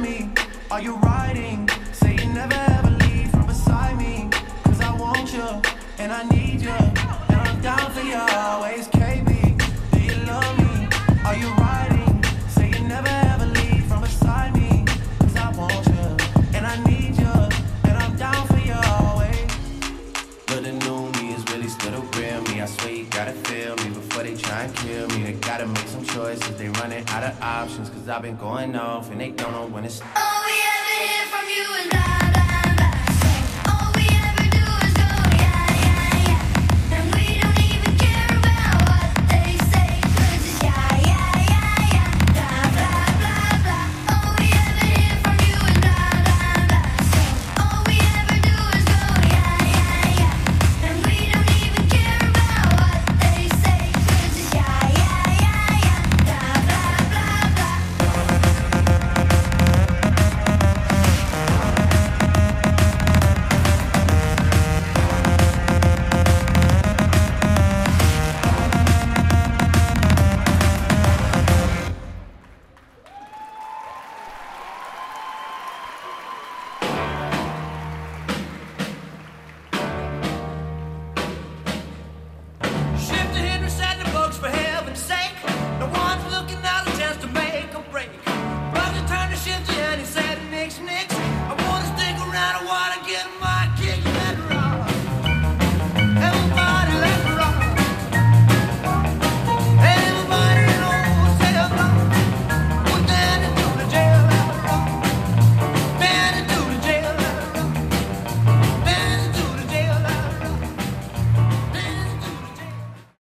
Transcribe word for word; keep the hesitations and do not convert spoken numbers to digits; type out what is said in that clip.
me? Are you riding? Say you never ever leave from beside me. Cause I want you, and I need you, and I'm down for you always, K B. Do you love me? Are you riding? Say you never ever leave from beside me. Cause I want you, and I need you, and I'm down for you always. But the new me is really still the real me. I swear you gotta feel me before they try and kill me. They gotta make some choices, they running out of options. Cause I've been going off and they don't know when to stop.